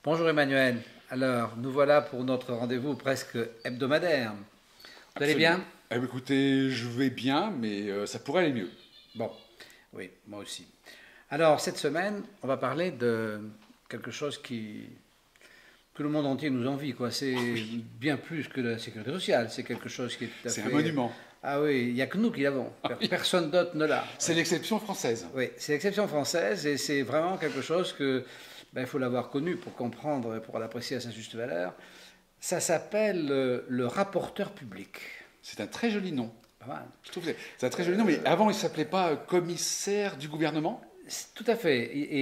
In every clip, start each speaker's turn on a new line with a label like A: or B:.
A: Bonjour Emmanuel. Alors, nous voilà pour notre rendez-vous presque hebdomadaire. Vous allez
B: Absolument.
A: bien?
B: Écoutez, je vais bien, mais ça pourrait aller mieux.
A: Bon, oui, moi aussi. Alors, cette semaine, on va parler de quelque chose que le monde entier nous envie, quoi. C'est bien plus que la sécurité sociale. C'est quelque chose qui est tout à
B: C'est un
A: fait...
B: monument.
A: Ah oui, il n'y a que nous qui l'avons. Personne d'autre ne l'a.
B: C'est l'exception française.
A: Oui, c'est l'exception française et c'est vraiment quelque chose que il faut l'avoir connu pour comprendre et pour l'apprécier à sa juste valeur. Ça s'appelle le rapporteur public.
B: C'est un très joli nom.
A: Pas mal.
B: Je trouve que c'est un très joli nom, mais avant, il ne s'appelait pas commissaire du gouvernement?
A: Tout à fait.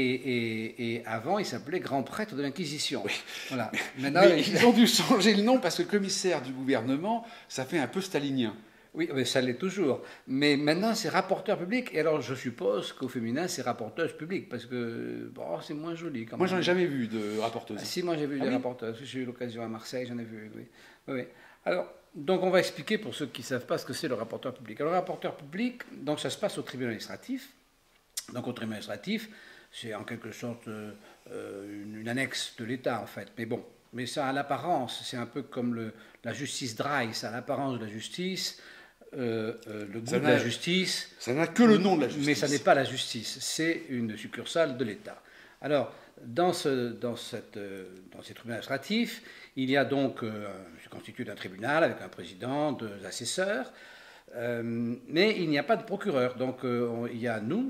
A: Et avant, il s'appelait grand prêtre de l'Inquisition.
B: Oui.
A: Voilà. Maintenant,
B: Mais ils ont dû changer le nom parce que commissaire du gouvernement, ça fait un peu stalinien.
A: oui, mais ça l'est toujours. Mais maintenant, c'est rapporteur public. Et alors, je suppose qu'au féminin, c'est rapporteuse publique, parce que bon, c'est moins joli quand
B: Moi,
A: même.
B: j'en ai jamais vu de rapporteuse.
A: Ah, si, moi j'ai vu
B: Ah
A: des
B: oui?
A: rapporteuses. J'ai eu l'occasion à Marseille, j'en ai vu, oui. Oui, oui. Alors, donc on va expliquer pour ceux qui ne savent pas ce que c'est le rapporteur public. Alors, le rapporteur public, donc ça se passe au tribunal administratif. Donc, au tribunal administratif, c'est en quelque sorte une annexe de l'État, en fait. Mais bon, mais ça a l'apparence, c'est un peu comme la justice dry, ça a l'apparence de la justice, le goût
B: Ça
A: de la
B: n'a
A: justice,
B: ça n'a que le nom de la
A: mais ça n'est
B: justice.
A: pas la justice, c'est une succursale de l'État. Alors, dans ces tribunaux administratifs, il y a donc, c'est constitué d'un tribunal avec un président, deux assesseurs, mais il n'y a pas de procureur. Donc, il y a nous,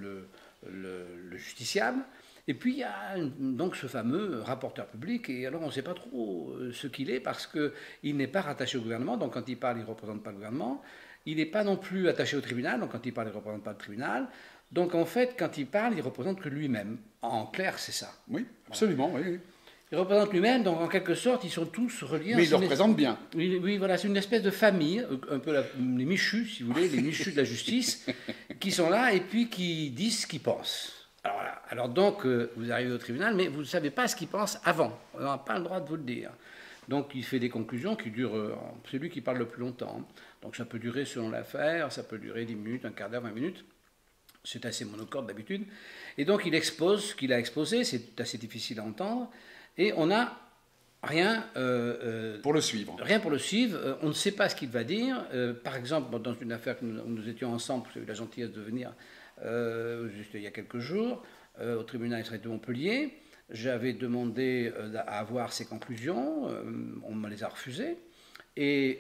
A: le justiciable, et puis il y a donc ce fameux rapporteur public, et alors on ne sait pas trop ce qu'il est, parce qu'il n'est pas rattaché au gouvernement, donc quand il parle, il ne représente pas le gouvernement. Il n'est pas non plus attaché au tribunal, donc quand il parle, il ne représente pas le tribunal. Donc en fait, quand il parle, il représente que lui-même. En clair, c'est ça.
B: Oui, absolument, oui, oui.
A: Il représente lui-même, donc en quelque sorte, ils sont tous reliés.
B: Mais il le représente bien.
A: Oui, oui, voilà, c'est une espèce de famille, un peu les Michus, si vous voulez, les Michus de la justice, qui sont là et puis qui disent ce qu'ils pensent. Alors, voilà. Alors donc, vous arrivez au tribunal, mais vous ne savez pas ce qu'il pense avant. On n'a pas le droit de vous le dire. Donc il fait des conclusions qui durent, c'est lui qui parle le plus longtemps. Donc ça peut durer selon l'affaire, ça peut durer 10 minutes, un quart d'heure, 20 minutes. C'est assez monocorde d'habitude. Et donc il expose ce qu'il a exposé, c'est assez difficile à entendre. Et on n'a rien,
B: Pour le suivre.
A: rien pour le suivre. On ne sait pas ce qu'il va dire. Par exemple, dans une affaire où nous étions ensemble, j'ai eu la gentillesse de venir juste il y a quelques jours, au tribunal administratif de Montpellier. J'avais demandé à avoir ses conclusions, on me les a refusées. Et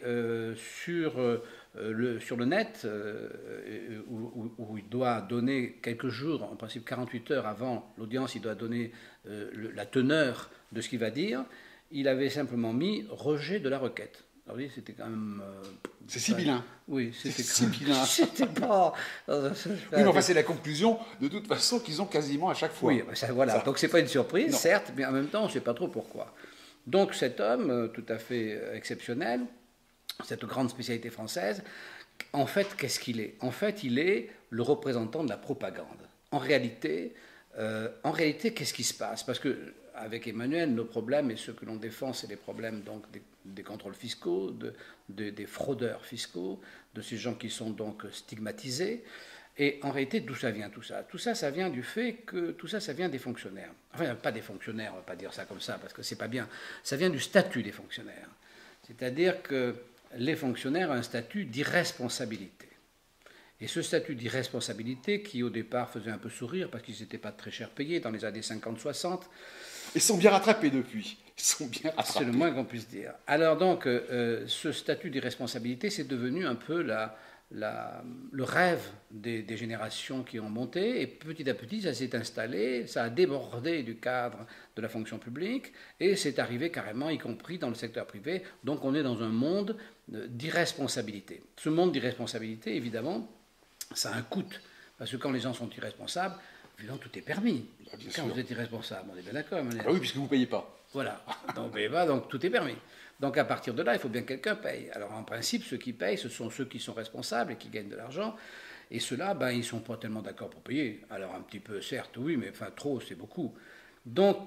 A: sur le net, où il doit donner quelques jours, en principe 48 heures avant l'audience, il doit donner la teneur de ce qu'il va dire, il avait simplement mis rejet de la requête. Alors, oui, c'était quand même.
B: C'est sibyllin.
A: Oui,
B: C'est
A: c'était
B: sibyllin.
A: c'était pas.
B: Oui, mais enfin, c'est la conclusion, de toute façon, qu'ils ont quasiment à chaque fois.
A: Oui, ça, voilà.
B: Ça.
A: Donc c'est pas une surprise,
B: Non.
A: certes, mais en même temps, on ne sait pas trop pourquoi. Donc cet homme, tout à fait exceptionnel, cette grande spécialité française, en fait, qu'est-ce qu'il est? En fait, il est le représentant de la propagande. En réalité, qu'est-ce qui se passe? Parce que avec Emmanuel, nos problèmes et ceux que l'on défend, c'est les problèmes donc des contrôles fiscaux, des fraudeurs fiscaux, de ces gens qui sont donc stigmatisés. Et en réalité, d'où ça vient tout ça? Tout ça, ça vient du fait que tout ça, ça vient des fonctionnaires. Enfin, pas des fonctionnaires, on ne va pas dire ça comme ça, parce que c'est pas bien. Ça vient du statut des fonctionnaires. C'est-à-dire que les fonctionnaires ont un statut d'irresponsabilité. Et ce statut d'irresponsabilité, qui au départ faisait un peu sourire, parce qu'ils n'étaient pas très cher payés dans les années 50-60,
B: Ils sont bien rattrapés depuis. Ils sont bien
A: c'est
B: rattrapés.
A: le moins qu'on puisse dire. Alors donc, ce statut d'irresponsabilité, c'est devenu un peu le rêve des générations qui ont monté, et petit à petit, ça s'est installé, ça a débordé du cadre de la fonction publique, et c'est arrivé carrément, y compris dans le secteur privé. Donc on est dans un monde d'irresponsabilité. Ce monde d'irresponsabilité, évidemment, ça a un coût, parce que quand les gens sont irresponsables, évidemment, tout est permis.
B: Bien
A: Quand
B: sûr.
A: vous êtes irresponsable, on est bien d'accord.
B: Ah bah oui, puisque vous ne payez pas.
A: Voilà, donc tout est permis. Donc à partir de là, il faut bien que quelqu'un paye. Alors en principe, ceux qui payent, ce sont ceux qui sont responsables et qui gagnent de l'argent. Et ceux-là, ben, ils ne sont pas tellement d'accord pour payer. Alors un petit peu, certes, oui, mais enfin trop, c'est beaucoup. Donc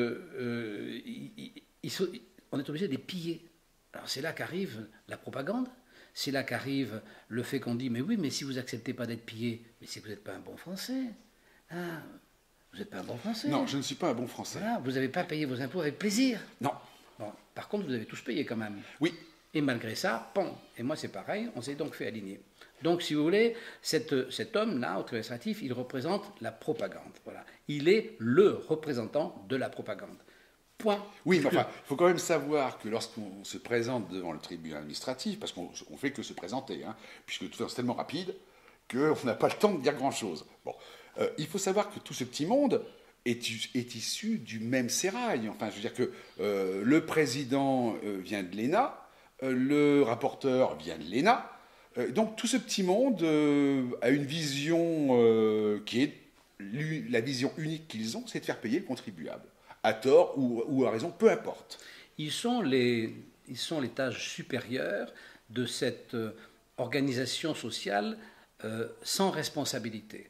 A: on est obligé de les piller. Alors c'est là qu'arrive la propagande. C'est là qu'arrive le fait qu'on dit, mais oui, mais si vous n'acceptez pas d'être pillé, mais c'est que vous n'êtes pas un bon Français. Ah, Vous n'êtes pas un bon Français.
B: Non, je ne suis pas un bon Français.
A: Voilà, vous n'avez pas payé vos impôts avec plaisir.
B: Non.
A: Bon. Par contre, vous avez tous payé quand même.
B: Oui.
A: Et malgré ça, bon. Et moi, c'est pareil, on s'est donc fait aligner. Donc, si vous voulez, cet homme-là, au tribunal administratif, il représente la propagande. Voilà. Il est le représentant de la propagande. Point.
B: Oui, mais enfin, il faut quand même savoir que lorsqu'on se présente devant le tribunal administratif, parce qu'on ne fait que se présenter, hein, puisque tout c'est tellement rapide qu'on n'a pas le temps de dire grand-chose. Bon, il faut savoir que tout ce petit monde est issu du même sérail. Enfin, je veux dire que le président vient de l'ENA, le rapporteur vient de l'ENA, donc tout ce petit monde a une vision qui est la vision unique qu'ils ont, c'est de faire payer le contribuable. À tort ou à raison, peu importe.
A: Ils sont l'étage supérieur de cette organisation sociale sans responsabilité.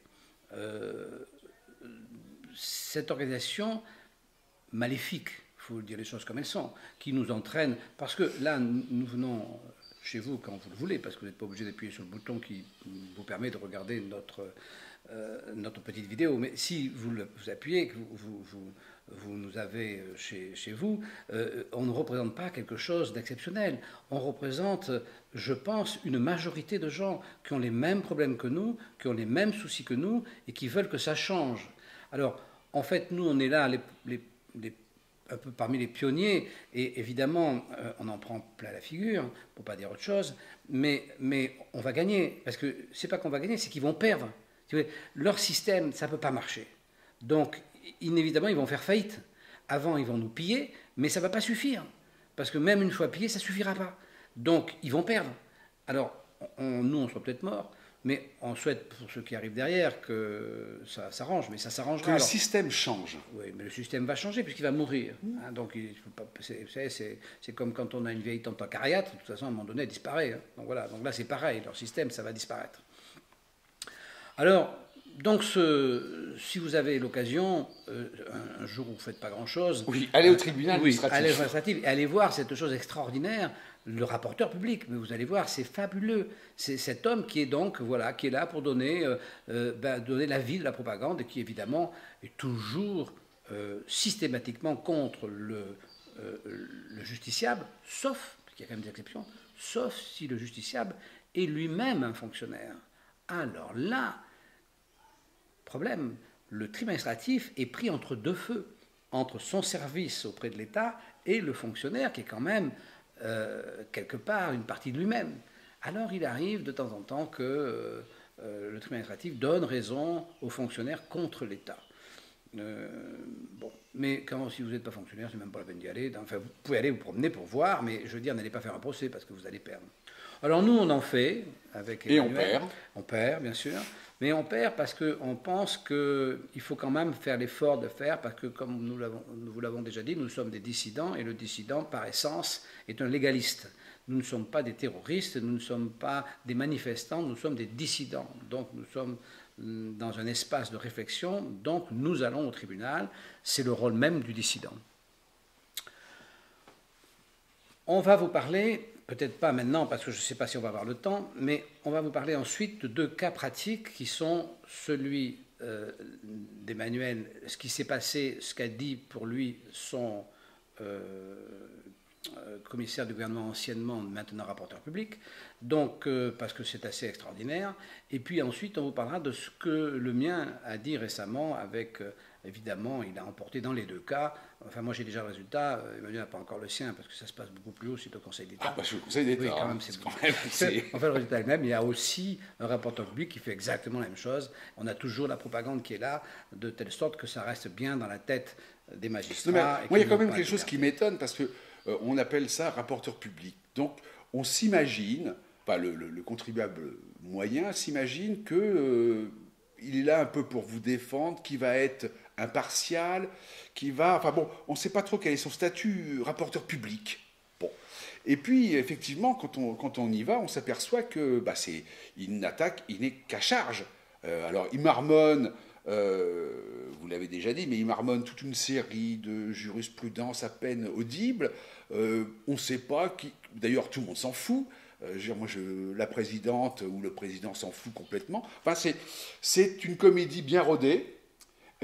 A: Cette organisation maléfique, il faut dire les choses comme elles sont, qui nous entraîne, parce que là, nous venons chez vous quand vous le voulez, parce que vous n'êtes pas obligé d'appuyer sur le bouton qui vous permet de regarder notre petite vidéo, mais si vous appuyez, que vous nous avez chez vous, on ne représente pas quelque chose d'exceptionnel. On représente, je pense, une majorité de gens qui ont les mêmes problèmes que nous, qui ont les mêmes soucis que nous et qui veulent que ça change. Alors, en fait, nous, on est là un peu parmi les pionniers et évidemment, on en prend plein la figure, pour ne pas dire autre chose, mais on va gagner. Parce que c'est pas qu'on va gagner, c'est qu'ils vont perdre. Leur système, ça ne peut pas marcher. Donc, inévitablement, ils vont faire faillite. Avant, ils vont nous piller, mais ça ne va pas suffire. Parce que même une fois pillé, ça ne suffira pas. Donc, ils vont perdre. Alors, nous, on sera peut-être morts, mais on souhaite, pour ceux qui arrivent derrière, que ça s'arrange. Mais ça s'arrangera.
B: Que le système change.
A: Oui, mais le système va changer, puisqu'il va mourir. Hein, donc, c'est comme quand on a une vieille tante acariâtre, de toute façon, à un moment donné, elle disparaît. Hein. Donc, voilà. Donc là, c'est pareil. Leur système, ça va disparaître. Alors, donc, si vous avez l'occasion, un jour où vous ne faites pas grand-chose...
B: Oui, allez au tribunal administratif.
A: Oui, allez au tribunal administratif et allez voir cette chose extraordinaire, le rapporteur public. Mais vous allez voir, c'est fabuleux. C'est cet homme qui est donc, voilà, qui est là pour donner l'avis de la propagande et qui, évidemment, est toujours systématiquement contre le justiciable, sauf, parce qu'il y a quand même des exceptions, sauf si le justiciable est lui-même un fonctionnaire. Alors là, problème, le tribunal administratif est pris entre deux feux, entre son service auprès de l'État et le fonctionnaire qui est quand même, quelque part, une partie de lui-même. Alors il arrive de temps en temps que le tribunal administratif donne raison aux fonctionnaires contre l'État. Bon, mais quand, si vous n'êtes pas fonctionnaire, c'est même pas la peine d'y aller. Enfin, vous pouvez aller vous promener pour voir, mais je veux dire, n'allez pas faire un procès parce que vous allez perdre. Alors nous, on en fait avec
B: Emmanuel.
A: Et on perd. On perd, bien sûr. Mais on perd parce qu'on pense qu'il faut quand même faire l'effort de faire, parce que comme nous vous l'avons déjà dit, nous sommes des dissidents, et le dissident, par essence, est un légaliste. Nous ne sommes pas des terroristes, nous ne sommes pas des manifestants, nous sommes des dissidents. Donc nous sommes dans un espace de réflexion, donc nous allons au tribunal, c'est le rôle même du dissident. On va vous parler, peut-être pas maintenant parce que je ne sais pas si on va avoir le temps, mais on va vous parler ensuite de deux cas pratiques qui sont celui d'Emmanuel, ce qui s'est passé, ce qu'a dit pour lui son commissaire du gouvernement anciennement, maintenant rapporteur public, donc parce que c'est assez extraordinaire. Et puis ensuite, on vous parlera de ce que le mien a dit récemment avec, évidemment, il a emporté dans les deux cas. Enfin, moi j'ai déjà le résultat, Emmanuel n'a pas encore le sien, parce que ça se passe beaucoup plus haut, c'est au Conseil d'État.
B: Ah, bah, c'est au Conseil d'État.
A: Oui, quand même, enfin, le résultat est le même. Il y a aussi un rapporteur public qui fait exactement la même chose. On a toujours la propagande qui est là, de telle sorte que ça reste bien dans la tête des magistrats.
B: Non, mais, moi, il y a quand même quelque chose qui m'étonne, parce que on appelle ça rapporteur public. Donc, on s'imagine, enfin, le contribuable moyen s'imagine que il est là un peu pour vous défendre, qui va être impartial, qui va... Enfin bon, on ne sait pas trop quel est son statut rapporteur public. Bon. Et puis, effectivement, quand on y va, on s'aperçoit que c'est une attaque, il n'est qu'à charge. Alors, il marmonne... vous l'avez déjà dit, mais il marmonne toute une série de jurisprudences à peine audibles. On ne sait pas qui. D'ailleurs, tout le monde s'en fout. La présidente ou le président s'en fout complètement. Enfin, c'est une comédie bien rodée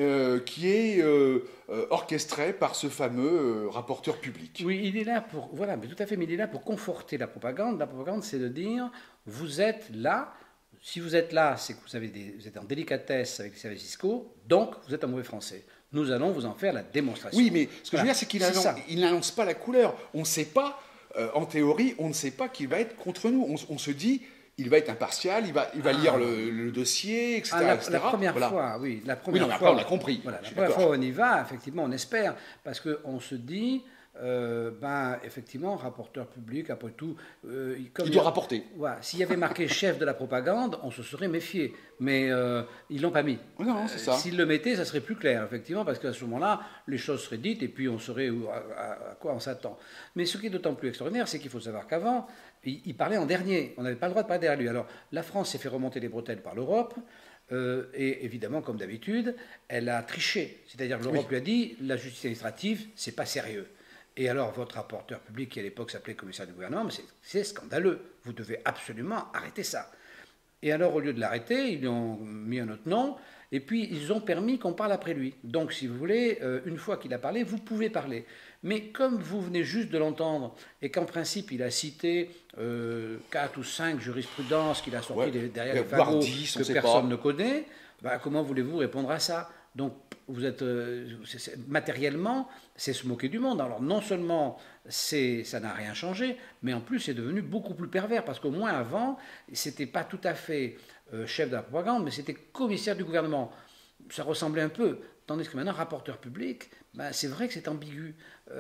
B: qui est orchestré par ce fameux rapporteur public.
A: Oui, il est là pour, voilà, mais tout à fait, mais il est là pour conforter la propagande. La propagande, c'est de dire, vous êtes là, si vous êtes là, c'est que vous êtes en délicatesse avec les services fiscaux, donc vous êtes un mauvais français. Nous allons vous en faire la démonstration.
B: Oui, mais ce que je veux dire, c'est qu'il n'annonce pas la couleur. On ne sait pas, en théorie, on ne sait pas qu'il va être contre nous. On se dit, il va être impartial, il va lire le dossier, etc.
A: La première fois, oui. La première fois,
B: après, on l'a compris.
A: Voilà, la première fois, on y va, effectivement, on espère, parce qu'on se dit, effectivement, rapporteur public, après tout...
B: il doit rapporter.
A: Voilà, s'il y avait marqué chef de la propagande, on se serait méfié. Mais ils ne l'ont pas mis.
B: Non, c'est ça.
A: S'ils le mettaient, ça serait plus clair, effectivement, parce qu'à ce moment-là, les choses seraient dites et puis on saurait à quoi on s'attend. Mais ce qui est d'autant plus extraordinaire, c'est qu'il faut savoir qu'avant, il parlait en dernier. On n'avait pas le droit de parler derrière lui. Alors, la France s'est fait remonter les bretelles par l'Europe. Et évidemment, comme d'habitude, elle a triché. C'est-à-dire que l'Europe lui a dit, la justice administrative, c'est pas sérieux. Et alors, votre rapporteur public, qui à l'époque s'appelait commissaire du gouvernement, c'est scandaleux. Vous devez absolument arrêter ça. Et alors, au lieu de l'arrêter, ils lui ont mis un autre nom, et puis ils ont permis qu'on parle après lui. Donc, si vous voulez, une fois qu'il a parlé, vous pouvez parler. Mais comme vous venez juste de l'entendre, et qu'en principe, il a cité 4 ou 5 jurisprudences qu'il a sorties derrière les fagots que personne ne connaît, comment voulez-vous répondre à ça? Donc, vous êtes matériellement, c'est se moquer du monde. Alors, non seulement ça n'a rien changé, mais en plus, c'est devenu beaucoup plus pervers, parce qu'au moins avant, c'était pas tout à fait chef de la propagande, mais c'était commissaire du gouvernement. Ça ressemblait un peu. Tandis que maintenant, rapporteur public, c'est vrai que c'est ambigu.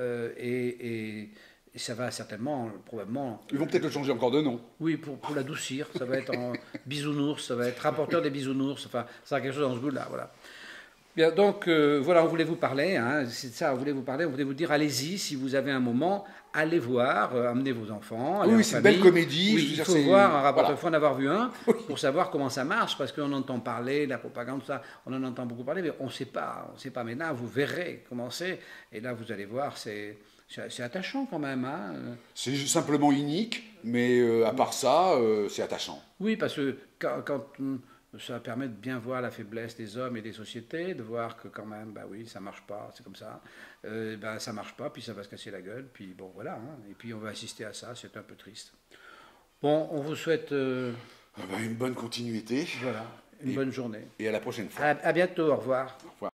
A: Et ça va certainement, probablement...
B: Ils vont peut-être le changer encore de nom.
A: Oui, pour l'adoucir. Ça va être en bisounours, ça va être rapporteur des bisounours. Enfin, ça va quelque chose dans ce goût-là, voilà. Bien, donc, voilà, on voulait vous parler, hein, c'est ça, on voulait vous parler, on voulait vous dire, allez-y, si vous avez un moment, allez voir, amenez vos enfants.
B: Oui, c'est une belle comédie.
A: Oui, il faut voir un rapporteur, il faut en avoir vu un, pour savoir comment ça marche, parce qu'on entend parler, la propagande, tout ça, on en entend beaucoup parler, mais on ne sait pas, mais là, vous verrez comment c'est, et là, vous allez voir, c'est attachant quand même. Hein.
B: C'est simplement unique, mais à part ça, c'est attachant.
A: Oui, parce que quand ça permet de bien voir la faiblesse des hommes et des sociétés, de voir que quand même, oui, ça marche pas, c'est comme ça. Ça marche pas, puis ça va se casser la gueule, puis bon, voilà. Hein, et puis on va assister à ça, c'est un peu triste. Bon, on vous souhaite...
B: une bonne continuité.
A: Voilà, une bonne journée.
B: Et à la prochaine fois.
A: À bientôt, au revoir.
B: Au revoir.